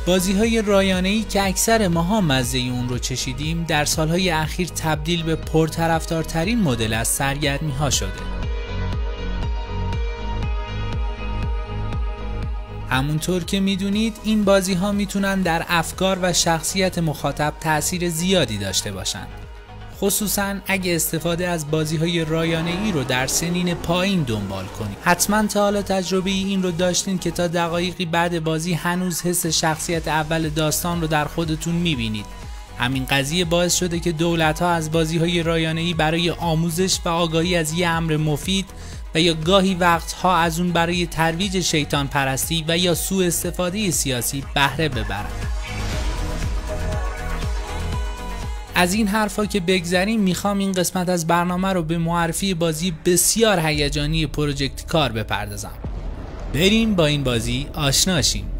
بازی‌های رایانه‌ای که اکثر ماها مزه اون رو چشیدیم در سالهای اخیر تبدیل به پرطرفدارترین مدل از سرگرمی‌ها شده. همونطور که میدونید این بازی‌ها میتونن در افکار و شخصیت مخاطب تأثیر زیادی داشته باشن. خصوصاً اگه استفاده از بازی‌های رایانه‌ای رو در سنین پایین دنبال کنید. حتماً تا حالا تجربه این رو داشتین که تا دقایقی بعد بازی هنوز حس شخصیت اول داستان رو در خودتون می‌بینید. همین قضیه باعث شده که دولت‌ها از بازی‌های رایانه‌ای برای آموزش و آگاهی از یه امر مفید و یا گاهی وقتها از اون برای ترویج شیطان پرستی و یا سوء استفاده سیاسی بهره ببرن. از این حرفا که بگذریم میخوام این قسمت از برنامه رو به معرفی بازی بسیار هیجانی پروژکت کار بپردازم. بریم با این بازی آشنا شیم.